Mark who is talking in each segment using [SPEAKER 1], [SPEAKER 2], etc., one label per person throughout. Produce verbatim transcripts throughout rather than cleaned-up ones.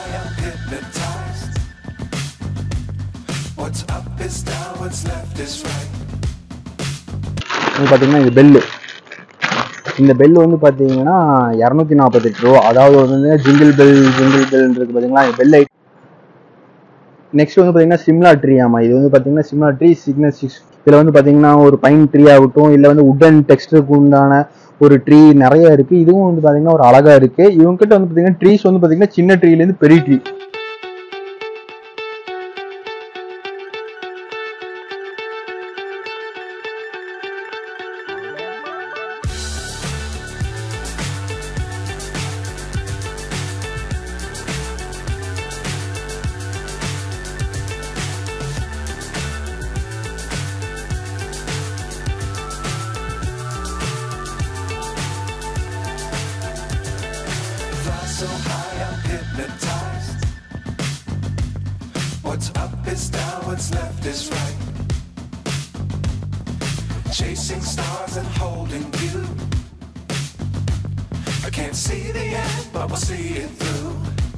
[SPEAKER 1] high, I'm hypnotized. What's up is down, what's left is right.
[SPEAKER 2] இது பார்த்தீங்கன்னா இது bell. இந்த பெல் வந்து பார்த்தீங்கன்னா இரநூத்தி நாற்பத்தெட்டு ரூபா. அதாவது வந்து ஜிங்கிள் பெல் ஜிங்கிள் பெல்ன்றது பார்த்தீங்களா பெல் ஐட். நெக்ஸ்ட் வந்து பார்த்தீங்கன்னா சிம்லா ட்ரீ. ஆமாம், இது வந்து பார்த்தீங்கன்னா சிம்லா ட்ரீ சிக்னஸ் சிக்ஸ். இதில் வந்து பார்த்தீங்கன்னா ஒரு பைன் ட்ரீ ஆகட்டும், இல்லை வந்து உட்டன் டெக்ஸ்டருக்கு உண்டான ஒரு ட்ரீ நிறைய இருக்குது. இதுவும் வந்து பார்த்தீங்கன்னா ஒரு அழகாக இருக்குது. இவங்ககிட்ட வந்து பார்த்தீங்கன்னா ட்ரீஸ் வந்து பார்த்தீங்கன்னா சின்ன ட்ரீலேருந்து பெரிய tree.
[SPEAKER 1] So high, I'm hypnotized. What's up is down, what's left is right. Chasing stars and holding you. I can't see the end, but we'll see it through.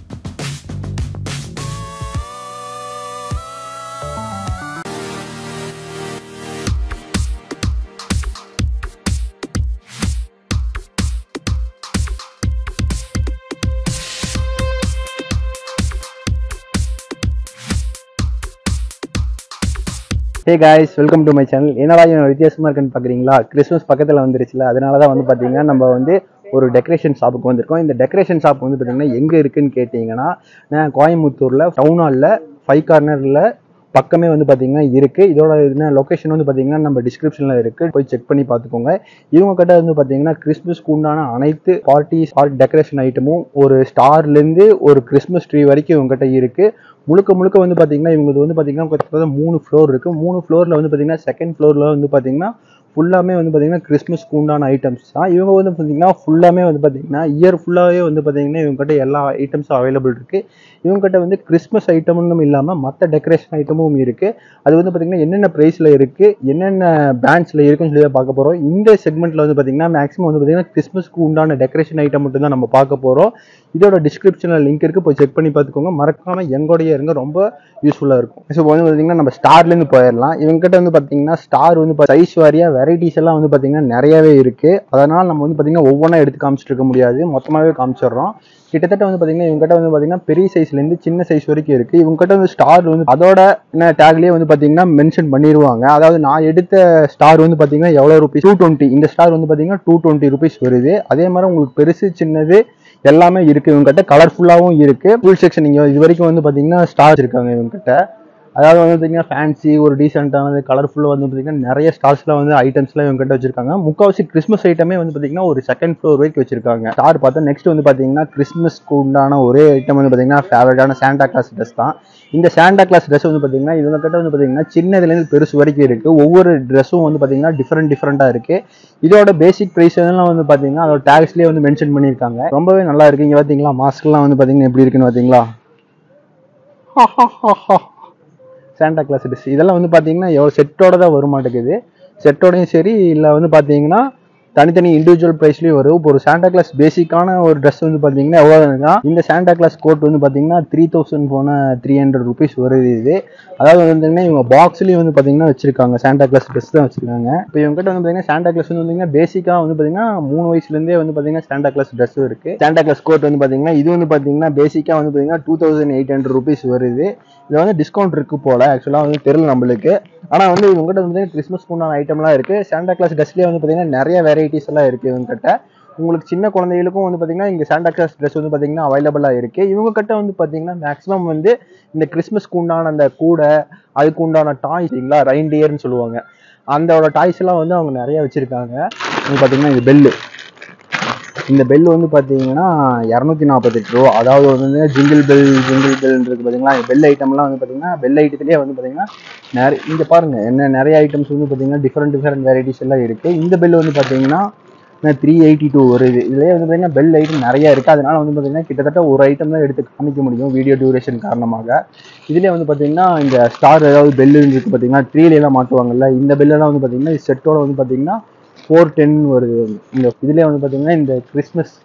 [SPEAKER 2] Hey guys, welcome to my channel. என்னடா வித்தியாசமாக இருக்குன்னு பார்க்குறீங்களா? Christmas பக்கத்தில் வந்துருச்சுல, அதனால தான் வந்து பார்த்தீங்கன்னா நம்ம வந்து ஒரு டெக்கரேஷன் ஷாப்புக்கு வந்திருக்கோம். இந்த டெக்கரேஷன் ஷாப் வந்து பார்த்தீங்கன்னா எங்கே இருக்குன்னு கேட்டிங்கன்னா, நான் கோயம்புத்தூரில் டவுன் ஹாலில் ஃபைவ் கார்னரில் பக்கமே வந்து பார்த்தீங்கன்னா இருக்குது. இதோட என்ன லொக்கேஷன் வந்து பார்த்தீங்கன்னா நம்ம டிஸ்கிரிப்ஷனில் இருக்குது, போய் செக் பண்ணி பார்த்துக்கோங்க. இவங்க கிட்ட வந்து பார்த்தீங்கன்னா கிறிஸ்மஸ்க்கு உண்டான அனைத்து பார்ட்டிஸ் ஆர் டெக்கரேஷன் ஐட்டமும் ஒரு ஸ்டார்லேருந்து ஒரு கிறிஸ்மஸ் ட்ரீ வரைக்கும் இவங்ககிட்ட இருக்குது. முழுக்க முழுக்க வந்து பார்த்தீங்கன்னா இவங்களுக்கு வந்து பார்த்தீங்கன்னா கிட்டத்தட்ட மூணு ஃப்ளோர் இருக்குது. மூணு ஃப்ளோரில் வந்து பார்த்தீங்கன்னா செகண்ட் ஃப்ளோரில் வந்து பார்த்தீங்கன்னா ஃபுல்லாமே வந்து பார்த்தீங்கன்னா கிறிஸ்மஸ்க்கு உண்டான ஐட்டம்ஸ் தான். இவங்க வந்து பார்த்தீங்கன்னா ஃபுல்லாமே வந்து பார்த்தீங்கன்னா இயர் ஃபுல்லாகவே வந்து பார்த்தீங்கன்னா இவங்ககிட்ட எல்லா ஐட்டம்ஸும் அவைலபிள் இருக்குது. இவங்ககிட்ட வந்து கிறிஸ்மஸ் ஐட்டமும் இல்லாமல் மற்ற டெக்கரேஷன் ஐட்டமும் இருக்குது. அது வந்து பார்த்தீங்கன்னா என்னென்ன ப்ரைஸில் இருக்குது, என்னென்ன பிராண்ட்ஸில் இருக்குன்னு சொல்லி பார்க்க போகிறோம். இந்த செக்மெண்ட்டில் வந்து பார்த்தீங்கன்னா மேக்ஸிமம் வந்து பார்த்தீங்கன்னா கிறிஸ்மஸ்க்கு உண்டான டெக்கரேஷன் ஐட்டம் மட்டும் தான் நம்ம பார்க்க போகிறோம். இதோட டிஸ்கிரிப்ஷனில் லிங்க் இருக்குது, போய் செக் பண்ணி பார்த்துக்கோங்க. மறக்காமல் எங்களுடைய இருங்க, ரொம்ப யூஸ்ஃபுல்லாக இருக்கும். ஸோ வந்து பார்த்தீங்கன்னா நம்ம ஸ்டார்லேருந்து போயிடலாம். இவங்ககிட்ட வந்து பார்த்தீங்கன்னா ஸ்டார் வந்து சைஸ் வாரியாக வெரைட்டிஸ் எல்லாம் வந்து பார்த்தீங்கன்னா நிறையவே இருக்குது. அதனால் நம்ம வந்து பார்த்தீங்கன்னா ஒவ்வொன்றா எடுத்து காமிச்சிட்டு இருக்க முடியாது, மொத்தமாகவே காமிச்சிடுறோம். கிட்டத்தட்ட வந்து பார்த்தீங்கன்னா இவங்ககிட்ட வந்து பார்த்தீங்கன்னா பெரிய சைஸ்லேருந்து சின்ன சைஸ் வரைக்கும் இருக்குது. இவங்ககிட்ட வந்து ஸ்டார் வந்து அதோட என்ன டேக்லேயே வந்து பார்த்தீங்கன்னா மென்ஷன் பண்ணிடுவாங்க. அதாவது நான் எடுத்த ஸ்டார் வந்து பார்த்தீங்கன்னா எவ்வளோ ருபீஸ், டூ டுவெண்ட்டி இந்த ஸ்டார் வந்து பார்த்தீங்கன்னா டூ டுவெண்ட்டி ருபீஸ் வருது. அதே மாதிரி உங்களுக்கு பெருசு சின்னது எல்லாமே இருக்குது. இவங்ககிட்ட கலர்ஃபுல்லாகவும் இருக்குது. ஃபுல் செக்ஷன் நீங்கள் இது வரைக்கும் வந்து பார்த்தீங்கன்னா ஸ்டார்ஸ் இருக்காங்க இவங்ககிட்ட. அதாவது வந்து பார்த்தீங்கன்னா ஃபேன்சி ஒரு டீசெண்டானது கலர்ஃபுல்லாக வந்து பார்த்தீங்கன்னா நிறைய ஸ்டார்ஸ்லாம் வந்து ஐட்டம்ஸ்லாம் இவங்ககிட்ட வச்சிருக்காங்க. முக்கால்வாசி கிறிஸ்மஸ் ஐட்டமே வந்து பார்த்தீங்கன்னா ஒரு செகண்ட் ஃப்ளோர் வரைக்கும் வச்சிருக்காங்க. ஸ்டார் பார்த்தா நெக்ஸ்ட் வந்து பார்த்தீங்கன்னா கிறிஸ்மஸ்க்கு உண்டான ஒரே ஐட்டம் வந்து பார்த்தீங்கன்னா ஃபேவரட்டான சாண்டா கிளாஸ் ட்ரெஸ் தான். இந்த சாண்டா கிளாஸ் ட்ரெஸ் வந்து பார்த்தீங்கன்னா இவங்ககிட்ட வந்து பார்த்தீங்கன்னா சின்னதுலேருந்து பெருசு வரைக்கும் இருக்குது. ஒவ்வொரு ட்ரெஸ்ஸும் வந்து பார்த்தீங்கன்னா டிஃப்ரெண்ட் டிஃப்ரெண்ட்டாக இருக்குது. இதோட பேசிக் ப்ரைஸ் எல்லாம் வந்து பார்த்தீங்கன்னா அதோட டேக்ஸ்லேயே வந்து மென்ஷன் பண்ணியிருக்காங்க. ரொம்பவே நல்லா இருக்குது. இங்கே பார்த்தீங்களா மாஸ்க்லாம் வந்து பார்த்தீங்கன்னா எப்படி இருக்குன்னு பார்த்தீங்களா, சாண்டா கிளாஸ் ட்ரெஸ் இதெல்லாம் வந்து பார்த்தீங்கன்னா எவ்வளோ செட்டோட தான் வர மாட்டேங்குது. செட்டோடையும் சரி இல்லை வந்து பார்த்தீங்கன்னா தனித்தனி இண்டிவிஜுவல் ப்ரைஸ்லேயும் வரும். இப்போ ஒரு சாண்டா கிளாஸ் பேசிக்கான ஒரு ட்ரெஸ் வந்து பார்த்தீங்கன்னா எவ்வளோனா இந்த சாண்டா கிளாஸ் கோட் வந்து பார்த்தீங்கன்னா த்ரீ தௌசண்ட் போன த்ரீ ஹண்ட்ரட் ருபீஸ் வருது இது. அதாவது வந்து பார்த்தீங்கன்னா இவங்க பாக்ஸ்லேயும் வந்து பார்த்தீங்கன்னா வச்சிருக்காங்க, சாண்டா கிளாஸ் ட்ரெஸ் தான் வச்சிருக்காங்க. இப்போ இவங்ககிட்ட வந்து பார்த்தீங்கன்னா சாண்டா கிளாஸ் வந்து பார்த்தீங்கன்னா பேசிக்காக வந்து பார்த்தீங்கன்னா மூணு வயசுலேருந்தே வந்து பார்த்தீங்கன்னா சாண்டா கிளாஸ் ட்ரெஸ்ஸும் இருக்குது. சாண்டா கிளாஸ் கோட் வந்து பார்த்தீங்கன்னா இது வந்து பார்த்தீங்கன்னா பேசிக்காக வந்து பார்த்தீங்கன்னா two thousand eight hundred rupees வருது. இதில் வந்து டிஸ்கவுண்ட் இருக்குது போல், ஆக்சுவலாக வந்து தெரியல நம்மளுக்கு. ஆனால் வந்து இவங்ககிட்ட வந்து கிறிஸ்மஸ்க்கு உண்டான ஐட்டம்லாம் இருக்குது. சாண்டா கிளாஸ் ட்ரெஸ்லேயே வந்து பார்த்தீங்கன்னா நிறைய வெரைட்டிஸ் எல்லாம் இருக்குது இவங்ககிட்ட. உங்களுக்கு சின்ன குழந்தைகளுக்கும் வந்து பார்த்தீங்கன்னா இங்கே சாண்டா கிளாஸ் ட்ரெஸ் வந்து பார்த்தீங்கன்னா அவைலபிளாக இருக்குது. இவங்க கிட்ட வந்து பார்த்தீங்கன்னா மேக்ஸிமம் வந்து இந்த கிறிஸ்மஸ்க்கு உண்டான அந்த கூடை, அதுக்கு உண்டான டாய்ஸ் இல்லைங்களா, ரெயின்டியர்னு சொல்லுவாங்க, அந்தோட டாய்ஸ் எல்லாம் வந்து அவங்க நிறைய வச்சுருக்காங்க. இது பார்த்தீங்கன்னா இது பெல்லு. இந்த பெல் வந்து பார்த்தீங்கன்னா இரநூத்தி நாற்பத்தெட்டு ரூபா. அதாவது வந்து ஜிங்கிள் பெல் ஜிங்கிள் பெல்ன்றது பார்த்தீங்கன்னா பெல் ஐட்டம்லாம் வந்து பார்த்தீங்கன்னா பெல் ஐட்டத்துலேயே வந்து பார்த்தீங்கன்னா நிறைய இங்கே பாருங்கள் என்ன நிறைய ஐட்டம்ஸ் வந்து பார்த்தீங்கன்னா டிஃப்ரெண்ட் டிஃப்ரெண்ட் வெரைட்டிஸ் எல்லாம் இருக்குது. இந்த பெல் வந்து பார்த்தீங்கன்னா த்ரீ எயிட்டி டூ வருது. இதுலேயே வந்து பார்த்தீங்கன்னா பெல் ஐட்டம் நிறையா இருக்குது. அதனால வந்து பார்த்தீங்கன்னா கிட்டத்தட்ட ஒரு ஐட்டம் தான் எடுத்து காமிக்க முடியும் வீடியோ டியூரேஷன் காரணமாக. இதுலேயே வந்து பார்த்தீங்கன்னா இந்த ஸ்டார் ஏதாவது பெல்லு இருக்குது பார்த்தீங்கன்னா ட்ரீலாம் மாட்டுவாங்கல்ல, இந்த பெல்லெல்லாம் வந்து பார்த்தீங்கன்னா செட்டோட வந்து பார்த்தீங்கன்னா ஃபோர் டென் வருது. இந்த இதுலேயே வந்து பார்த்தீங்கன்னா இந்த கிறிஸ்மஸ்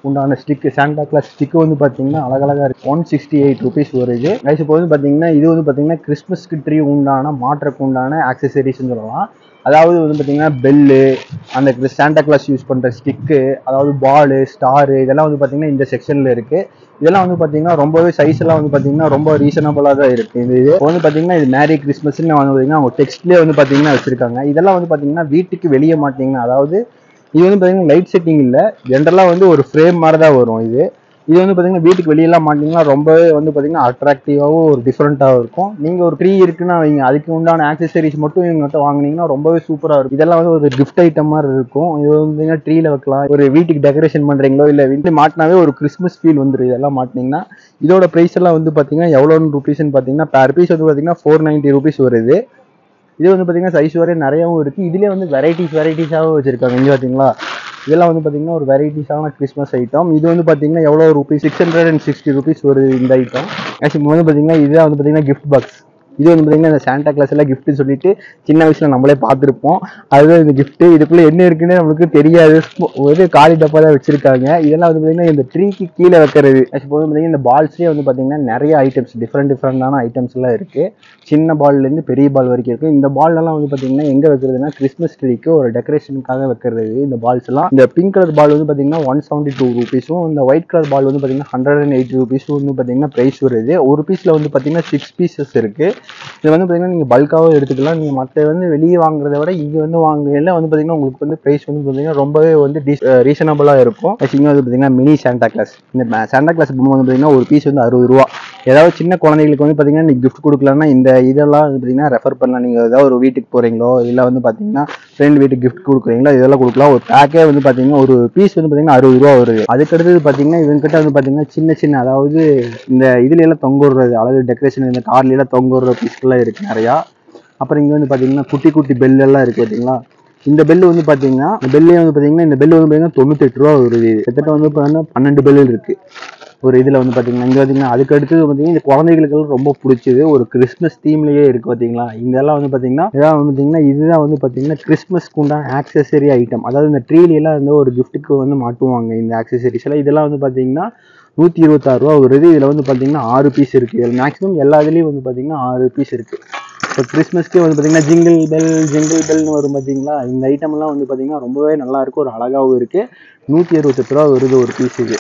[SPEAKER 2] உண்டான ஸ்டிக் சாண்டா கிளாஸ் ஸ்டிக் வந்து பார்த்தீங்கன்னா அழகழகாக இருக்குது. ஒன் சிக்ஸ்டி எயிட் ருபீஸ் வருது. கைஸ் இப்போ வந்து பார்த்தீங்கன்னா இது வந்து பார்த்தீங்கன்னா கிறிஸ்மஸ்க்கு ட்ரீ உண்டான மாற்றக்கு உண்டான ஆக்சசரிஸ்ன்னு சொல்லலாம். அதாவது வந்து பார்த்தீங்கன்னா பெல்லு, அந்த சாண்டா கிளாஸ் யூஸ் பண்ணுற ஸ்டிக்கு, அதாவது பாலு, ஸ்டாரு, இதெல்லாம் வந்து பார்த்தீங்கன்னா இந்த செக்ஷனில் இருக்குது. இதெல்லாம் வந்து பார்த்தீங்கன்னா ரொம்பவே சைஸ் எல்லாம் வந்து பார்த்தீங்கன்னா ரொம்ப ரீசனபிளாக தான் இருக்குது. இது இது வந்து பார்த்தீங்கன்னா இது மேரி கிறிஸ்மஸ்ன்னு வந்து பார்த்தீங்கன்னா அவங்க டெக்ஸ்ட்லேயே வந்து பார்த்தீங்கன்னா வச்சிருக்காங்க. இதெல்லாம் வந்து பார்த்தீங்கன்னா வீட்டுக்கு வெளியே மாட்டிங்கன்னா, அதாவது இது வந்து பார்த்தீங்கன்னா லைட் செட்டிங் இல்லை, ஜென்ரலாக வந்து ஒரு ஃப்ரேம் மாதிரி தான் வரும். இது இது வந்து பார்த்தீங்கன்னா வீட்டுக்கு வெளியெல்லாம் மாட்டிங்கன்னா ரொம்பவே வந்து பார்த்தீங்கன்னா அட்ராக்டிவாகவும் ஒரு டிஃப்ரெண்ட்டாகவும் இருக்கும். நீங்கள் ஒரு ட்ரீ இருக்குன்னா வைங்க, அதுக்கு உண்டான ஆக்சசரிஸ் மட்டும் இவங்ககிட்ட வாங்கினீங்கன்னா ரொம்பவே சூப்பராக இருக்கும். இதெல்லாம் வந்து ஒரு கிஃப்ட் ஐட்டம் மாதிரி இருக்கும். இது வந்து ட்ரீல வைக்கலாம், ஒரு வீட்டுக்கு டெக்கரேஷன் பண்ணுறீங்களோ இல்லை வீட்டில் மாட்டினாவே ஒரு கிறிஸ்மஸ் ஃபீல் வந்துடும். இதெல்லாம் மாட்டினீங்கன்னா இதோட ப்ரைஸ் எல்லாம் வந்து பார்த்தீங்கன்னா எவ்வளோன்னு ருபீஸ்ன்னு பார்த்தீங்கன்னா பேர் பீஸ் வந்து பார்த்தீங்கன்னா ஃபோர் நைன்ட்டி ருபீஸ் வருது. இது வந்து பார்த்தீங்கன்னா சைஸ் வரையும் நிறையாவும் இருக்குது. இதுலேயே வந்து வெரைட்டிஸ் வெரைட்டிஸாகவும் வச்சுருக்காங்க. இங்கே பார்த்தீங்களா, இதெல்லாம் வந்து பார்த்தீங்கன்னா ஒரு வெரைட்டிஸான கிறிஸ்மஸ் ஐட்டம். இது வந்து பார்த்தீங்கன்னா எவ்வளோ rupees, six hundred and sixty rupees வருது இந்த ஐட்டம். ஆக்சுவலி வந்து பார்த்தீங்கன்னா இதுதான் வந்து பார்த்தீங்கன்னா கிஃப்ட் பாக்ஸ். இது வந்து பார்த்தீங்கன்னா இந்த சாண்டா கிளாஸ் எல்லாம் கிஃப்ட் சொல்லிட்டு சின்ன வயசுல நம்மளே பார்த்துருப்போம். அதுதான் இந்த கிஃப்ட். இதுக்குள்ள என்ன இருக்குன்னு நம்மளுக்கு தெரியாது, ஒரு காலி டப்பா தான் வச்சிருக்காங்க. இதெல்லாம் வந்து பார்த்தீங்கன்னா இந்த ட்ரீக்கு கீழே வைக்கிறது. ஆக்சுவலி வந்து பார்த்தீங்கன்னா இந்த பால்ஸ்லேயே வந்து பார்த்தீங்கன்னா நிறைய ஐட்டம்ஸ், டிஃப்ரெண்ட் டிஃப்ரெண்டான ஐட்டம்ஸ் எல்லாம் இருக்கு. சின்ன பால்லேருந்து பெரிய பால் வரைக்கும் இருக்கு. இந்த பால் எல்லாம் வந்து பார்த்தீங்கன்னா எங்க வைக்கிறதுனா கிறிஸ்மஸ் ட்ரீக்கு ஒரு டெக்கரேஷனுக்காக வைக்கிறது. இந்த பால்ஸ் எல்லாம் இந்த பிங்க் கலர் பால் வந்து பார்த்தீங்கன்னா ஒன் செவன்டி டூ ருபீஸும், இந்த ஒயிட் கலர் பால் வந்து பார்த்தீங்கன்னா ஹண்ட்ரட் அண்ட் எயிட்டி ருபீஸும் வந்து பார்த்தீங்கன்னா ப்ரைஸ் வருது. ஒரு பீஸ்ல வந்து பார்த்தீங்கன்னா சிக்ஸ் பீசஸ் இருக்கு. இது வந்து பார்த்தீங்கன்னா நீங்கள் பல்காகவும் எடுத்துக்கலாம். நீங்கள் மற்ற வந்து வெளியே வாங்குறத விட இங்கே வந்து வாங்குறதுல வந்து பார்த்தீங்கன்னா உங்களுக்கு வந்து ப்ரைஸ் வந்து பார்த்தீங்கன்னா ரொம்பவே வந்து ரீசனபிளாக இருக்கும். இங்கே வந்து பார்த்தீங்கன்னா மினி சாண்டா கிளாஸ். இந்த சாண்டா கிளாஸ் பொம்மை வந்து பார்த்தீங்கன்னா ஒரு பீஸ் வந்து அறுபது ரூபா. ஏதாவது சின்ன குழந்தைங்களுக்கு வந்து பார்த்தீங்கன்னா நீங்கள் கிஃப்ட் கொடுக்கலாம்னா இந்த இதெல்லாம் வந்து பார்த்தீங்கன்னா ரெஃபர் பண்ணலாம். நீங்கள் ஏதாவது ஒரு வீட்டுக்கு போகிறீங்களோ இல்லை வந்து பார்த்தீங்கன்னா ஃப்ரெண்ட் வீட்டுக்கு கிஃப்ட் கொடுக்குறீங்களோ இதெல்லாம் கொடுக்கலாம். ஒரு பேக்கே வந்து பார்த்தீங்கன்னா ஒரு பீஸ் வந்து பார்த்தீங்கன்னா அறுபது ரூபா வருது. அதுக்கடுத்தது பார்த்தீங்கன்னா இவங்ககிட்ட வந்து பார்த்தீங்கன்னா சின்ன சின்ன, அதாவது இந்த இதுல எல்லாம் தொங்க விடுறது, அதாவது டெக்கரேஷன் இந்த கார்ல எல்லாம் தொங்க விடுற பீஸ்கெல்லாம் இருக்கு நிறையா. அப்புறம் இங்கே வந்து பார்த்தீங்கன்னா குட்டி குட்டி பெல் எல்லாம் இருக்கு பார்த்தீங்களா. இந்த பெல் வந்து பார்த்தீங்கன்னா இந்த பெல்லே வந்து பார்த்தீங்கன்னா இந்த பெல் வந்து பார்த்தீங்கன்னா தொண்ணூத்தெட்டு ரூபா வருது. கிட்டத்தட்ட வந்து பார்த்தீங்கன்னா பன்னெண்டு பெல் இருக்கு ஒரு இதில் வந்து பார்த்தீங்கன்னா. இங்கே பார்த்தீங்கன்னா அதுக்கு அடுத்தது பார்த்தீங்கன்னா இந்த குழந்தைகளுக்கெல்லாம் ரொம்ப பிடிச்சது ஒரு கிறிஸ்மஸ் தீம்லேயே இருக்குது பார்த்தீங்களா. இதெல்லாம் வந்து பார்த்தீங்கன்னா இதெல்லாம் வந்து பார்த்தீங்கன்னா இதுதான் வந்து பார்த்தீங்கன்னா கிறிஸ்மஸ்க்கு உண்டான ஆக்சசரி ஐட்டம். அதாவது இந்த ட்ரீலாம் வந்து ஒரு கிஃப்ட்டுக்கு வந்து மாட்டுவாங்க இந்த ஆக்சசரிஸ் எல்லாம். இதெல்லாம் வந்து பார்த்தீங்கன்னா நூற்றி இருபத்தாறு ரூபா வருது. இதில் வந்து பார்த்தீங்கன்னா ஆறு பீஸ் இருக்குது. இதில் மேக்ஸிமம் எல்லா இதுலேயும் வந்து பார்த்தீங்கன்னா ஆறு பீஸ் இருக்குது. இப்போ கிறிஸ்மஸ்க்கு வந்து பார்த்தீங்கன்னா ஜிங்கிள் பெல் ஜிங்கிள் பெல்னு வரும் பார்த்தீங்களா. இந்த ஐட்டம்லாம் வந்து பார்த்தீங்கன்னா ரொம்பவே நல்லா இருக்கும், ஒரு அழகாகவும் இருக்குது. நூற்றி அறுபத்தெட்டு ரூபா வருது ஒரு பீஸுக்கு.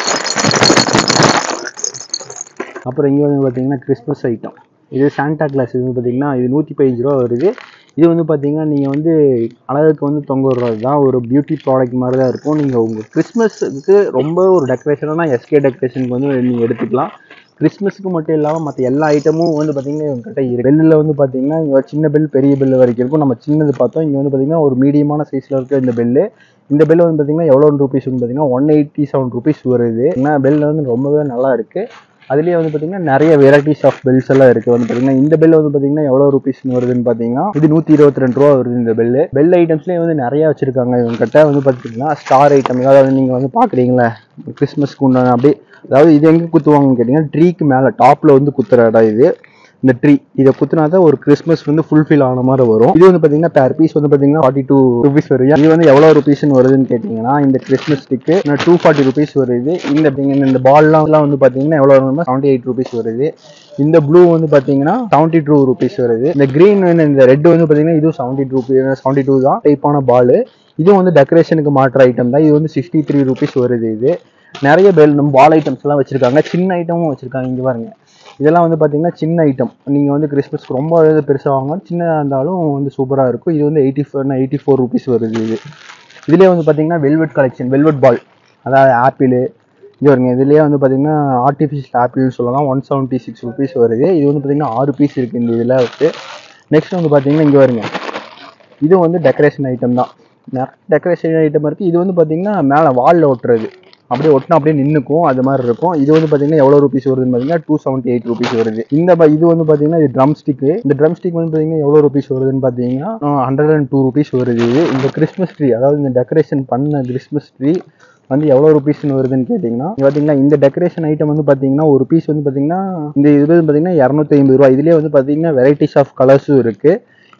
[SPEAKER 2] அப்புறம் இங்கே வந்து பார்த்தீங்கன்னா கிறிஸ்மஸ் ஐட்டம். இது சாண்டா கிளாஸ். இது வந்து பார்த்தீங்கன்னா இது நூற்றி பதினஞ்சு ரூபா வருது. இது வந்து பார்த்தீங்கன்னா நீங்கள் வந்து அழகுக்கு வந்து தொங்க விடுறது தான், ஒரு பியூட்டி ப்ராடக்ட் மாதிரி தான் இருக்கும். நீங்கள் உங்கள் கிறிஸ்மஸுக்கு ரொம்ப ஒரு டெக்கரேஷனாக எஸ்கே டெக்கரேஷனுக்கு வந்து நீங்கள் எடுத்துக்கலாம். கிறிஸ்மஸுக்கு மட்டும் இல்லாமல் மற்ற எல்லா ஐட்டமும் வந்து பார்த்தீங்கன்னா இவங்ககிட்ட இருக்குது. பெல்லில் வந்து பார்த்தீங்கன்னா இங்கே சின்ன பெல் பெரிய பெல் வரைக்கும் இருக்கும். நம்ம சின்னது பார்த்தோம். இங்கே வந்து பார்த்தீங்கன்னா ஒரு மீடியமான சைஸில் இருக்க இந்த பெல்லு. இந்த பெல் வந்து பார்த்தீங்கன்னா எவ்வளோ ருபீஸ் வந்து பார்த்தீங்கன்னா ஒன் எயிட்டி செவன் ருபீஸ் வருது. ஏன்னா பெல் வந்து ரொம்பவே நல்லா இருக்குது. அதுலேயே வந்து பார்த்தீங்கன்னா நிறைய வெரைட்டிஸ் ஆஃப் பெல்ஸ் எல்லாம் இருக்குது. வந்து பார்த்தீங்கன்னா இந்த பெல் வந்து பார்த்தீங்கன்னா எவ்வளோ ருபீஸ்னு வருதுன்னு பார்த்தீங்கன்னா இது நூற்றி இருபத்தி ரெண்டு ரூபா வருது. இந்த பெல்லு பெல் ஐட்டம்ஸ்லேயே வந்து நிறையா வச்சுருக்காங்க இவங்ககிட்ட. வந்து பார்த்தீங்கன்னா ஸ்டார் ஐட்டம், அதாவது நீங்கள் வந்து பார்க்குறீங்களா கிறிஸ்மஸ்க்கு உண்டான அப்படி, அதாவது இது எங்கே குத்துவாங்கன்னு கேட்டிங்கன்னா ட்ரீக்கு மேலே டாப்பில் வந்து குத்துற இடம் இது. இந்த ட்ரீ இதை குத்துனா தான் ஒரு கிறிஸ்மஸ் வந்து ஃபுல்ஃபில் ஆன மாதிரி வரும். இது வந்து பார்த்தீங்கன்னா பேர் பீஸ் வந்து பார்த்தீங்கன்னா ஃபார்ட்டி டூ ருபீஸ் வருது. இது வந்து எவ்வளோ ருபீஸ்னு வருதுன்னு கேட்டிங்கன்னா இந்த Christmas stick two forty rupees வருது. இந்த இந்த பால்லாம் வந்து பார்த்தீங்கன்னா எவ்வளோ வருதுன்னா செவன்ட்டி எயிட் ருபீஸ் வருது. இந்த ப்ளூ வந்து பார்த்தீங்கன்னா செவன்ட்டி டூ ருபீஸ் வருது. இந்த கிரீன் இந்த ரெட் வந்து பார்த்தீங்கன்னா இதுவும் செவன்ட்டி டூ செவன்ட்டி டூ தான் டைப்பான பால். இதுவும் வந்து டெக்கரேஷனுக்கு மாற்ற ஐட்டம் தான். இது வந்து சிக்ஸ்டி த்ரீ ருபீஸ் வருது. இது நிறைய பெல் பால் ஐட்டம்ஸ் எல்லாம் வச்சிருக்காங்க, சின்ன ஐட்டமும் வச்சிருக்காங்க. இங்கே பாருங்க, இதெல்லாம் வந்து பார்த்தீங்கன்னா சின்ன ஐட்டம். நீங்கள் வந்து கிறிஸ்மஸ்க்கு ரொம்ப பெருசாக வாங்க, சின்னதாக இருந்தாலும் வந்து சூப்பராக இருக்கும். இது வந்து eighty four eighty four rupees வருது. இது இதுலேயே வந்து பார்த்தீங்கன்னா வெல்வெட் கலெக்ஷன், வெல்வெட் பால், அதாவது ஆப்பிள். இது வருங்க, இதுலேயே வந்து பார்த்தீங்கன்னா ஆர்டிஃபிஷியல் ஆப்பிள்னு சொல்லலாம். ஒன் செவன்ட்டி சிக்ஸ் ருபீஸ் வருது. இது வந்து பார்த்தீங்கன்னா ஆறு பீஸ் இருக்குது இந்த இதில் வச்சு. நெக்ஸ்ட் வந்து பார்த்தீங்கன்னா இங்கே வருங்க, இது வந்து டெக்கரேஷன் ஐட்டம் தான். நிறைய டெக்கரேஷன் ஐட்டம் இருக்குது. இது வந்து பார்த்தீங்கன்னா மேலே வாலில் ஒட்டுறது, அப்படியே ஒட்டினா அப்படியே நின்றுக்கும், அது மாதிரி இருக்கும். இது வந்து பார்த்தீங்கன்னா எவ்வளோ ருபீஸ் வருதுன்னு பார்த்தீங்கன்னா டூ செவன்ட்டி எயிட் ருபீஸ் வருது. இந்த இது வந்து பார்த்தீங்கன்னா இது ட்ரம் ஸ்டிக்கு. இந்த ட்ரம் ஸ்டிக் வந்து பார்த்தீங்கன்னா எவ்வளோ ருபீஸ் வருதுன்னு பார்த்தீங்கன்னா ஹண்ட்ரட் அண்ட் டூ ருபீஸ் வருது. இந்த கிறிஸ்மஸ் ட்ரீ, அதாவது இந்த டெக்கரேஷன் பண்ண கிறிஸ்மஸ் ட்ரீ வந்து எவ்வளோ ருபீஸ்னு வருதுன்னு கேட்டிங்கன்னா பார்த்தீங்கன்னா இந்த டெக்கரேஷன் ஐட்டம் வந்து பார்த்தீங்கன்னா ஒரு பீஸ் வந்து பார்த்தீங்கன்னா இந்த இது வந்து பார்த்தீங்கன்னா இரநூத்தி ஐம்பது ரூபா. இதுலேயே வந்து பார்த்தீங்கன்னா வெரைட்டிஸ் ஆஃப் கலர்ஸும் இருக்குது.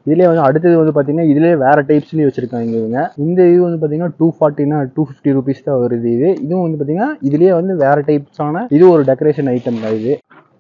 [SPEAKER 2] இதுலேயே வந்து அடுத்தது வந்து பார்த்தீங்கன்னா இதுலேயே வேறு டைப்ஸ்லேயும் வச்சுருக்காங்க இவங்க. இந்த இது வந்து பார்த்தீங்கன்னா டூ ஃபார்ட்டினா டூ ஃபிஃப்டி ருபீஸ் தான் வருது. இது இதுவும் வந்து பார்த்தீங்கன்னா இதுலேயே வந்து வேறு டைப்ஸான இது ஒரு டெக்கரேஷன் ஐட்டம் தான் இது.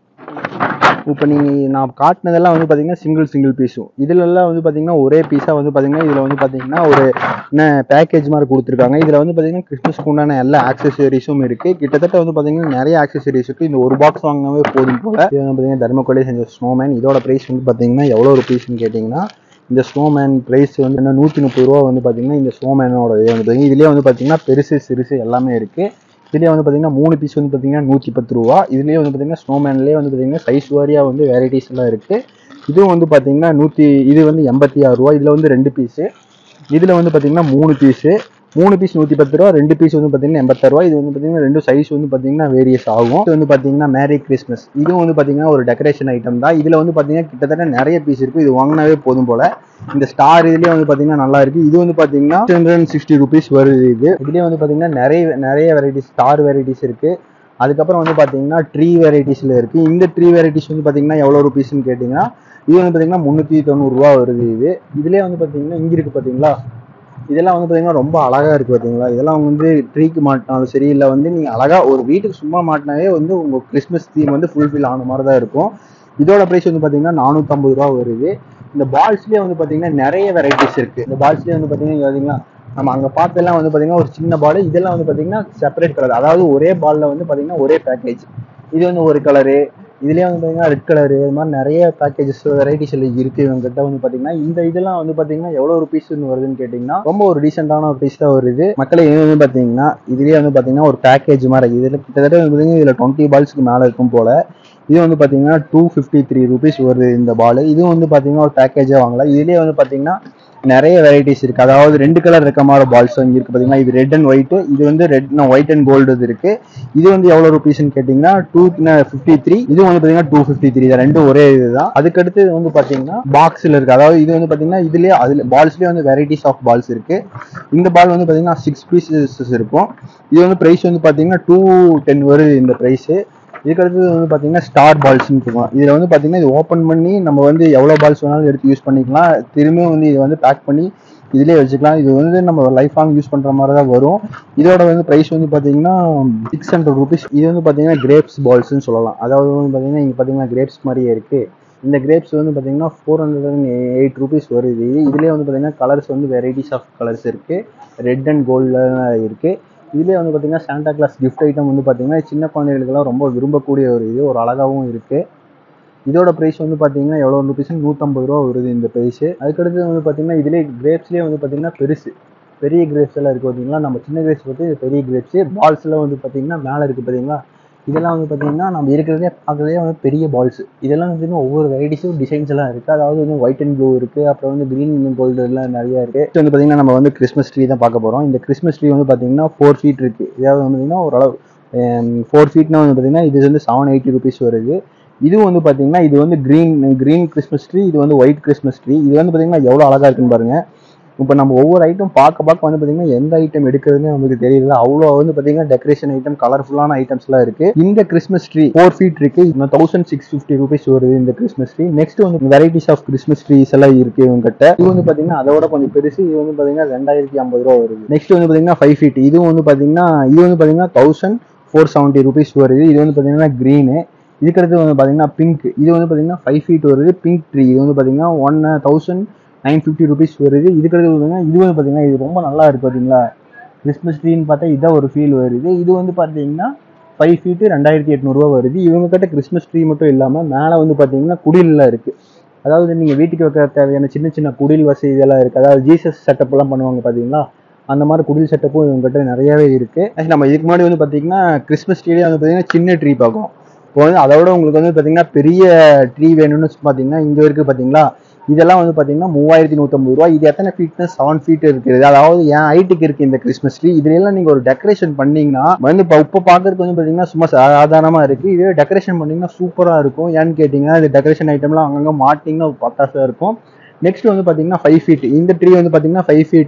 [SPEAKER 2] இப்போ நீங்கள் நான் காட்டினதெல்லாம் வந்து பார்த்தீங்கன்னா சிங்கிள் சிங்கிள் பீஸும், இதுலலாம் வந்து பார்த்தீங்கன்னா ஒரே பீஸாக வந்து பார்த்தீங்கன்னா இதில் வந்து பார்த்தீங்கன்னா ஒரு என்ன பேக்கேஜ் மாதிரி கொடுத்துருக்காங்க. இதில் வந்து பார்த்தீங்கன்னா கிறிஸ்மஸ்க்கு உண்டான எல்லா ஆக்சசரிஸும் இருக்குது. கிட்டத்தட்ட வந்து பார்த்தீங்கன்னா நிறைய ஆக்சசரிஸ் இருக்குது. இந்த ஒரு பாக்ஸ் வாங்கினாவே போதும் போல். இது வந்து பார்த்தீங்கன்னா தர்மக்கோலே செஞ்ச ஸ்னோமேன். இதோட ப்ரைஸ் வந்து பார்த்தீங்கன்னா எவ்வளோ ருபீஸ்ன்னு கேட்டிங்கன்னா இந்த ஸ்னோமேன் ப்ரைஸ் வந்து என்ன நூற்றி முப்பது ரூபா வந்து பார்த்தீங்கன்னா இந்த ஸ்னோமேனோட இது வந்து பார்த்தீங்கன்னா இதுலேயே வந்து பார்த்தீங்கன்னா பெருசு சிறுசு எல்லாமே இருக்குது. இதுலேயே வந்து பார்த்தீங்கன்னா மூணு பீஸ் வந்து பார்த்தீங்கன்னா நூற்றி பத்து ரூபா. இதுலேயே வந்து பார்த்தீங்கன்னா ஸ்னோமேன்லேயே வந்து பார்த்தீங்கன்னா சைஸ் வாரியாக வந்து வெரைட்டிஸ் எல்லாம் இருக்குது. இதுவும் வந்து பார்த்தீங்கன்னா நூற்றி இது வந்து எண்பத்தி ஆறு ரூபா. இதில் வந்து ரெண்டு பீஸு, இதில் வந்து பார்த்தீங்கன்னா மூணு பீஸு மூணு பீஸ் நூற்றி பத்து ரூபா, ரெண்டு பீஸ் வந்து பார்த்தீங்கன்னா எண்பத்தாறு ரூபா. இது வந்து பார்த்தீங்கன்னா ரெண்டு சைஸ் வந்து பார்த்தீங்கன்னா வேரியஸ் ஆகும். இது வந்து பார்த்தீங்கன்னா மேரி கிறிஸ்மஸ். இதுவும் வந்து பார்த்தீங்கன்னா ஒரு டெக்கரேஷன் ஐட்டம் தான். இதில் வந்து பார்த்தீங்கன்னா கிட்டத்தட்ட நிறைய பீஸ் இருக்குது. இது வாங்கினாவே போதும் போல். இந்த ஸ்டார் இதுலேயே வந்து பார்த்தீங்கன்னா நல்லா இருக்குது. இது வந்து பார்த்தீங்கன்னா ஹண்ட்ரட் சிக்ஸ்டி ருபீஸ் வருது. இது இதுலேயே வந்து பார்த்தீங்கன்னா நிறைய நிறைய வெரைட்டிஸ் ஸ்டார் வெரைட்டிஸ் இருக்குது. அதுக்கப்புறம் வந்து பார்த்தீங்கன்னா ட்ரீ வெரைட்டிஸில் இருக்குது. இந்த ட்ரீ வெரைட்டிஸ் வந்து பார்த்தீங்கன்னா எவ்வளோ ருபீஸ்ன்னு கேட்டிங்கன்னா இது வந்து பார்த்தீங்கன்னா முந்நூற்றி தொண்ணூறுரூவா வருது. இது இதுலேயே வந்து பார்த்தீங்கன்னா இங்கே இருக்குது பார்த்தீங்களா, இதெல்லாம் வந்து பார்த்தீங்கன்னா ரொம்ப அழகாக இருக்குது பார்த்தீங்களா. இதெல்லாம் வந்து ட்ரீக்கு மாட்டினாலும் சரி, இல்லை வந்து நீங்கள் அழகாக ஒரு வீட்டுக்கு சும்மா மாட்டினாவே வந்து உங்கள் கிறிஸ்மஸ் தீம் வந்து ஃபுல்ஃபில் ஆன மாதிரி தான் இருக்கும். இதோட ப்ரைஸ் வந்து பார்த்தீங்கன்னா நானூற்றம்பது ரூபா வருது. இந்த பால்ஸ்லேயே வந்து பார்த்தீங்கன்னா நிறைய வெரைட்டிஸ் இருக்குது. இந்த பால்ஸ்லேயே வந்து பார்த்தீங்கன்னா பார்த்தீங்கன்னா நம்ம அங்கே பார்த்தெல்லாம் வந்து பார்த்தீங்கன்னா ஒரு சின்ன பால், இதெல்லாம் வந்து பார்த்தீங்கன்னா செப்பரேட் கலர், அதாவது ஒரே பாலில் வந்து பார்த்தீங்கன்னா ஒரே பேக்கேஜ். இது வந்து ஒரு கலரு, இதுலேயே வந்து பார்த்தீங்கன்னா ரெட் கலரு, இது மாதிரி நிறைய பேக்கேஜஸ் வெரைட்டிஸ் இருக்குது இவங்ககிட்ட வந்து பார்த்தீங்கன்னா. இந்த இதெல்லாம் வந்து பார்த்தீங்கன்னா எவ்வளோ ருபீஸ்ன்னு வருதுன்னு கேட்டிங்கன்னா ரொம்ப ஒரு டீசெண்டான ஒரு பீஸ் தான் வருது. மக்களே இது வந்து பார்த்தீங்கன்னா இதுலேயே வந்து பார்த்தீங்கன்னா ஒரு பேக்கேஜ் மாதிரி இதில் கிட்டத்தட்ட வந்து பார்த்தீங்கன்னா இதில் டுவெண்ட்டி பால்ஸ்க்கு மேலே இருக்கும் போல். இது வந்து பார்த்தீங்கன்னா டூ ஃபிஃப்டி த்ரீ ருபீஸ் வருது இந்த பால். இதுவும் வந்து பார்த்தீங்கன்னா ஒரு பேக்கேஜாக வாங்கலாம். இதுலேயே வந்து பார்த்தீங்கன்னா நிறைய வெரைட்டிஸ் இருக்குது. அதாவது ரெண்டு கலர் இருக்க மாதிரி பால்ஸ் இங்கே இருக்குது பார்த்தீங்கன்னா. இது ரெட் அண்ட் ஒயிட்டு, இது வந்து ரெட் ஒயிட் அண்ட் கோல்டு இருக்குது. இது வந்து எவ்வளோ ருபீஸ்ன்னு கேட்டிங்கன்னா டூ ஃபிஃப்டி த்ரீ இது வந்து பார்த்தீங்கன்னா டூ ஃபிஃப்டி த்ரீ தான், ரெண்டும் ஒரே இதுதான். அதுக்கடுத்து இது வந்து பார்த்தீங்கன்னா பாக்ஸில் இருக்குது. அதாவது இது வந்து பார்த்தீங்கன்னா இதுலேயே அதில் பால்ஸ்லேயே வந்து வெரைட்டிஸ் ஆஃப் பால்ஸ் இருக்குது. இந்த பால் வந்து பார்த்தீங்கன்னா சிக்ஸ் பீசஸ் இருக்கும். இது வந்து ப்ரைஸ் வந்து பார்த்தீங்கன்னா டூ டென் வருது இந்த ப்ரைஸு. இதுக்கடுத்து வந்து பார்த்தீங்கன்னா ஸ்டார் பால்ஸ்ன்னு இருக்கும். இதில் வந்து பார்த்தீங்கன்னா இது ஓப்பன் பண்ணி நம்ம வந்து எவ்வளோ பால்ஸ் வேணாலும் எடுத்து யூஸ் பண்ணிக்கலாம். திரும்பியும் வந்து இதை வந்து பேக் பண்ணி இதிலே வச்சுக்கலாம். இது வந்து நம்ம லைஃப் லாங் யூஸ் பண்ணுற மாதிரி தான் வரும். இதோட வந்து ப்ரைஸ் வந்து பார்த்தீங்கன்னா சிக்ஸ் ஹண்ட்ரட் ருபீஸ். இது வந்து பார்த்தீங்கன்னா கிரேப்ஸ் பால்ஸ்ன்னு சொல்லலாம். அதாவது வந்து பார்த்தீங்கன்னா இங்கே பார்த்தீங்கன்னா கிரேப்ஸ் மாதிரியே இருக்குது. இந்த கிரேப்ஸ் வந்து பார்த்தீங்கன்னா four hundred and eight rupees வருது. இதுலேயே வந்து பார்த்தீங்கன்னா கலர்ஸ் வந்து வெரைட்டிஸ் ஆஃப் கலர்ஸ் இருக்குது. ரெட் அண்ட் கோல்டில் இருக்குது. இதுலேயே வந்து பார்த்தீங்கன்னா சாண்டா கிளாஸ் கிஃப்ட் ஐட்டம் வந்து பார்த்தீங்கன்னா சின்ன குழந்தைகளுக்கெல்லாம் ரொம்ப விரும்பக்கூடிய ஒரு இது, ஒரு அழகாகவும் இருக்குது. இதோட ப்ரைஸ் வந்து பார்த்தீங்கன்னா எவ்வளோ ருபீஸ் நூற்றம்பது ரூபா வருது இந்த ப்ரைஸு. அதுக்கடுத்து வந்து பார்த்தீங்கன்னா இதிலே கிரேப்ஸ்லேயே வந்து பார்த்தீங்கன்னா பெருசு பெரிய கிரேப்ஸ் எல்லாம் இருக்குது பார்த்தீங்களா. நம்ம சின்ன கிரேப்ஸ் பார்த்து பெரிய கிரேப்ஸு. பால்ஸ்லாம் வந்து பார்த்தீங்கன்னா மேலே இருக்குது பார்த்தீங்களா. இதெல்லாம் வந்து பார்த்தீங்கன்னா நம்ம இருக்கிறதே பார்க்குறதே வந்து பெரிய பால்ஸ். இதெல்லாம் வந்து ஒவ்வொரு வெரைட்டிஸும் டிசைன்ஸ் எல்லாம் இருக்குது. அதாவது வந்து ஒயிட் அண்ட் ப்ளூ இருக்குது, அப்புறம் வந்து க்ரீன் கோல்டு எல்லாம் நிறையா இருக்குது. நெக்ஸ்ட் வந்து பார்த்தீங்கன்னா நம்ம வந்து கிறிஸ்மஸ் ட்ரீ தான் பார்க்க போகிறோம். இந்த கிறிஸ்மஸ் ட்ரீ வந்து பார்த்தீங்கன்னா ஃபோர் ஃபீட் இருக்குது. இதாவது வந்து பார்த்தீங்கன்னா ஓரளவு ஃபோர் ஃபீட்னா வந்து பார்த்தீங்கன்னா இது வந்து செவன் எயிட்டி ருபீஸ் வருது. இது வந்து பார்த்தீங்கன்னா இது வந்து க்ரீன் க்ரீன் கிறிஸ்மஸ் ட்ரீ, இது வந்து ஒயிட் கிறிஸ்மஸ் ட்ரீ. இது வந்து பார்த்தீங்கன்னா எவ்வளோ அழகாக இருக்குன்னு பாருங்கள். இப்போ நம்ம ஒவ்வொரு ஐட்டம் பார்க்க பார்க்க வந்து பார்த்தீங்கன்னா எந்த ஐட்டம் எடுக்கிறதுன்னு நமக்கு தெரியல. அவ்வளோ வந்து பார்த்தீங்கன்னா டெக்கரேஷன் ஐட்டம் கலர்ஃபுல்லான ஐட்டம்ஸ்லாம் இருக்குது. இந்த கிறிஸ்மஸ் ட்ரீ ஃபோர் ஃபீட் இருக்கு. இன்னும் தௌசண்ட் சிக்ஸ் ஃபிஃப்டி ருபீஸ் வருது இந்த கிறிஸ்மஸ் ட்ரீ. நெக்ஸ்ட் வந்து வெரைட்டிஸ் ஆஃப் கிறிஸ்மஸ் ட்ரீஸ் எல்லாம் இருக்கு இவங்ககிட்ட. இது வந்து பார்த்தீங்கன்னா அதோட கொஞ்சம் பெருசு. இது வந்து பார்த்தீங்கன்னா ரெண்டாயிரத்தி ஐம்பது ரூபா வருது. நெக்ஸ்ட் வந்து பார்த்தீங்கன்னா ஃபைவ் ஃபீட். இதுவும் வந்து பார்த்தீங்கன்னா இது வந்து பார்த்தீங்கன்னா தௌசண்ட் ஃபோர் செவன்ட்டி ருபீஸ் வருது. இது வந்து பார்த்தீங்கன்னா க்ரீனு. இதுக்கடுத்து வந்து பார்த்தீங்கன்னா பிங்க். இது வந்து பார்த்தீங்கன்னா ஃபைவ் ஃபீட் வருது. பிங்க் ட்ரீ இது வந்து பார்த்தீங்கன்னா one thousand nine fifty rupees வருது. இதுக்கடுத்து பார்த்தீங்கன்னா இது வந்து பார்த்தீங்கன்னா இது ரொம்ப நல்லா இருக்குது பார்த்தீங்களா. கிறிஸ்மஸ் ட்ரீன்னு பார்த்தா இதான் ஒரு ஃபீல் வருது. இது வந்து பார்த்தீங்கன்னா ஃபைவ் ஃபீட்டு ரெண்டாயிரத்தி எட்நூறுவா வருது. இவங்க கிட்ட கிறிஸ்மஸ் ட்ரீ மட்டும் இல்லாமல் மேலே வந்து பார்த்தீங்கன்னா குடிலெலாம் இருக்குது. அதாவது நீங்கள் வீட்டுக்கு வைக்க தேவையான சின்ன சின்ன குடில் வசதி இதெல்லாம் இருக்குது. அதாவது ஜீசஸ் செட்டப்லாம் பண்ணுவாங்க பார்த்தீங்களா, அந்த மாதிரி குடில் செட்டப்பும் இவங்ககிட்ட நிறையாவே இருக்குது. நம்ம இதுக்கு முன்னாடி வந்து பார்த்தீங்கன்னா கிறிஸ்மஸ் ட்ரீலே வந்து பார்த்தீங்கன்னா சின்ன ட்ரீ பார்க்கும். இப்போ வந்து அதோட உங்களுக்கு வந்து பார்த்தீங்கன்னா பெரிய ட்ரீ வேணும்னு பார்த்தீங்கன்னா இங்கே இருக்குது பார்த்தீங்களா. இதெல்லாம் வந்து பார்த்தீங்கன்னா மூவாயிரத்தி நூற்றம்பது ரூபா. இது எத்தனை ஃபீட்னா செவன் ஃபீட் இருக்குது. அதாவது என் ஹைட்டுக்கு இருக்குது இந்த கிறிஸ்மஸ் ட்ரீ. இதுலாம் நீங்கள் ஒரு டெக்கரேஷன் பண்ணிங்கன்னா வந்து இப்போ இப்போ பார்க்குறதுக்கு வந்து பார்த்தீங்கன்னா சும்மா சாதாரணமாக இருக்குது. இதே டெக்கரேஷன் பண்ணிங்கன்னா சூப்பராக இருக்கும். ஏன்னு கேட்டிங்கன்னா இது டெக்கரேஷன் ஐட்டம்லாம் அங்கங்கே மாட்டிங்கன்னா ஒரு பத்தாசாக இருக்கும். நெக்ஸ்ட் வந்து பார்த்தீங்கன்னா ஃபைவ் ஃபீட். இந்த ட்ரீ வந்து பார்த்தீங்கன்னா ஃபைவ் ஃபீட்டு.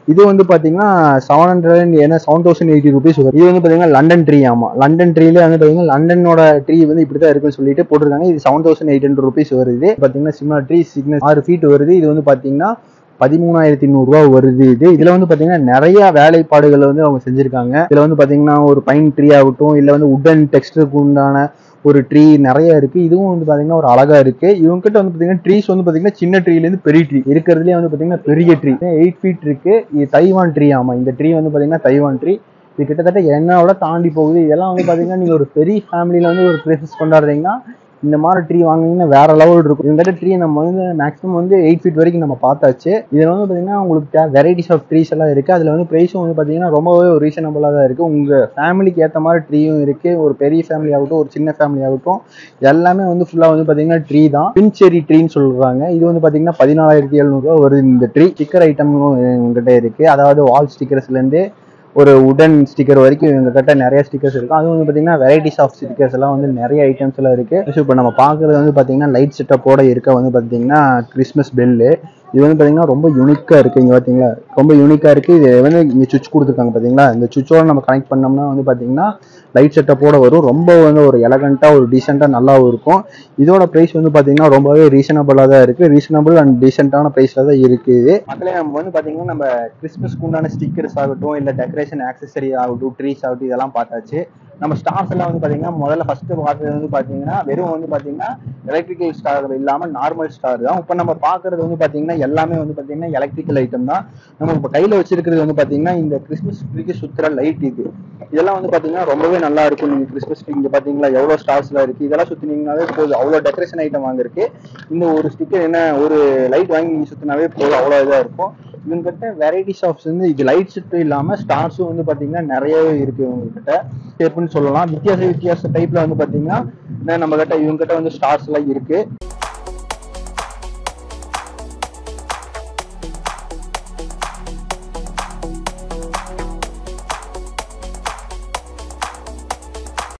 [SPEAKER 2] இது வந்து பாத்தீங்கன்னா செவன் ஹண்ட்ரட் ஏன்னா செவன் தௌசண்ட் எயிட்டி ருபீஸ் வரும். இது வந்து பாத்தீங்கன்னா லண்டன் ட்ரீ. ஆமா, லண்டன் ட்ரீல வந்து பாத்தீங்கன்னா லண்டனோட ட்ரீ வந்து இப்படிதான் இருக்குன்னு சொல்லிட்டு போட்டிருக்காங்க. இது seven thousand eight hundred rupees வருது. பாத்தீங்கன்னா சிம்லா ட்ரீ சிக்னஸ் ஆறு ஃபீட் வருது. இது வந்து பாத்தீங்கன்னா பதிமூணாயிரத்தி நூறு ரூபா வருது. இது இதுல வந்து பாத்தீங்கன்னா நிறைய வேலைப்பாடுகள் வந்து அவங்க செஞ்சிருக்காங்க. இதுல வந்து பாத்தீங்கன்னா ஒரு பைன் ட்ரீ ஆகட்டும், இல்ல வந்து உட்டன் டெக்ஸ்டருக்கு உண்டான ஒரு ட்ரீ நிறைய இருக்கு. இதுவும் வந்து பாத்தீங்கன்னா ஒரு அழகா இருக்கு. இவங்க கிட்ட வந்து பாத்தீங்கன்னா ட்ரீஸ் வந்து பாத்தீங்கன்னா சின்ன ட்ரீல இருந்து பெரிய ட்ரீ இருக்கிறதுலயே வந்து பாத்தீங்கன்னா பெரிய ட்ரீ எயிட் ஃபீட் இருக்கு. இது தைவான் ட்ரீ. ஆமா, இந்த ட்ரீ வந்து பாத்தீங்கன்னா தைவான் ட்ரீ. இது கிட்டத்தட்ட என்னோட தாண்டி போகுது. இதெல்லாம் வந்து பாத்தீங்கன்னா நீங்க ஒரு பெரிய ஃபேமிலியில வந்து ஒரு கிறிஸ்மஸ் கொண்டாடுறீங்கன்னா இந்த மாதிரி ட்ரீ வாங்கினீங்கன்னா வேற லெவல் இருக்கும். இவங்க ட்ரீ நம்ம வந்து மேக்ஸிமம் வந்து எயிட் ஃபீட் வரைக்கும் நம்ம பார்த்தாச்சு. இதுல வந்து பாத்தீங்கன்னா உங்களுக்கு வெரைட்டிஸ் ஆஃப் ட்ரீஸ் எல்லாம் இருக்கு. அதுல வந்து பிரைஸும் வந்து பாத்தீங்கன்னா ரொம்பவே ஒரு ரீசனபிளா தான் இருக்கு. உங்க ஃபேமிலிக்கு ஏற்ற மாதிரி ட்ரீயும் இருக்கு. ஒரு பெரிய ஃபேமிலி ஆகட்டும், ஒரு சின்ன ஃபேமிலி ஆகட்டும், எல்லாமே வந்து ஃபுல்லா வந்து பாத்தீங்கன்னா ட்ரீ தான். பின்செரி ட்ரீன்னு சொல்றாங்க. இது வந்து பாத்தீங்கன்னா பதினாலாயிரத்தி எழுநூறு ரூபா வருது. இந்த ட்ரீ ஸ்டிக்கர் ஐட்டமும் உங்ககிட்ட இருக்கு. அதாவது வால் ஸ்டிக்கர்ஸ்ல இருந்து ஒரு உடன் ஸ்டிக்கர் வரைக்கும் இவங்க கிட்ட நிறைய ஸ்டிக்கர்ஸ் இருக்கும். அது வந்து பாத்தீங்கன்னா வெரைட்டிஸ் ஆஃப் ஸ்டிக்கர்ஸ் எல்லாம் வந்து நிறைய ஐட்டம்ஸ் எல்லாம் இருக்கு. இப்போ நம்ம பாக்குறது வந்து பாத்தீங்கன்னா லைட் செட்டப்போட இருக்க வந்து பாத்தீங்கன்னா கிறிஸ்மஸ் பெல்லு. இது வந்து பாத்தீங்கன்னா ரொம்ப யூனிக்கா இருக்கு. இங்க பாத்தீங்களா, ரொம்ப யூனிக்கா இருக்கு. இது வந்து இங்க சுவிட்ச் கொடுத்துருக்காங்க பாத்தீங்களா. இந்த சுவிட்சோட நம்ம கனெக்ட் பண்ணோம்னா வந்து பாத்தீங்கன்னா லைட் செட்டப்போட வரும். ரொம்ப வந்து ஒரு எலகண்டா ஒரு டீசெண்டா நல்லாவும் இருக்கும். இதோட பிரைஸ் வந்து பாத்தீங்கன்னா ரொம்பவே ரீசனபிளா தான் இருக்கு. ரீசனபிள் அண்ட் டீசென்டான பிரைஸ்ல தான் இருக்குது. மக்களே, நம்ம வந்து பாத்தீங்கன்னா நம்ம கிறிஸ்மஸ்க்கு உண்டான ஸ்டிக்கர்ஸ் ஆகட்டும், இல்ல டெக்கரேஷன் ஆக்சசரி ஆகட்டும், ட்ரீஸ் ஆகட்டும், இதெல்லாம் பார்த்தாச்சு. நம்ம ஸ்டார்ஸ் எல்லாம் வந்து பாத்தீங்கன்னா முதல்ல ஃபர்ஸ்ட் பார்த்தது வந்து பாத்தீங்கன்னா வெறும் வந்து பாத்தீங்கன்னா எலக்ட்ரிக்கல் ஸ்டார் இல்லாம நார்மல் ஸ்டார் தான். இப்ப நம்ம பாக்குறது வந்து பாத்தீங்கன்னா எல்லாமே வந்து பாத்தீங்கன்னா எலக்ட்ரிக்கல் ஐட்டம் தான். நம்ம இப்ப கையில வச்சிருக்கிறது வந்து பாத்தீங்கன்னா இந்த கிறிஸ்மஸ் ட்ரீக்கு சுத்துற லைட். இது இதெல்லாம் வந்து பாத்தீங்கன்னா ரொம்பவே நல்லா இருக்கும். நீங்க கிறிஸ்மஸ் ட்ரீ இங்க பாத்தீங்களா எவ்வளவு ஸ்டார்ஸ் எல்லாம் இருக்கு. இதெல்லாம் சுத்தினீங்கன்னாவே போதும். அவ்வளவு டெக்கரேஷன் ஐட்டம் வாங்கிருக்கு. இந்த ஒரு ஸ்டிக்கர் என்ன ஒரு லைட் வாங்கி நீங்க சுத்தினாவே போதும். அவ்வளவு இதா இருக்கும். இவங்ககிட்ட வெரைட்டிஸ் ஆஃப் வந்து இது லைட் செட் இல்லாம ஸ்டார்ஸும் வந்து பாத்தீங்கன்னா நிறையவே இருக்கு. இவங்ககிட்ட ஷேப்னு சொல்லலாம். வித்தியாச வித்தியாச டைப்ல வந்து பாத்தீங்கன்னா நம்ம கிட்ட இவங்க கிட்ட வந்து ஸ்டார்ஸ் எல்லாம் இருக்கு.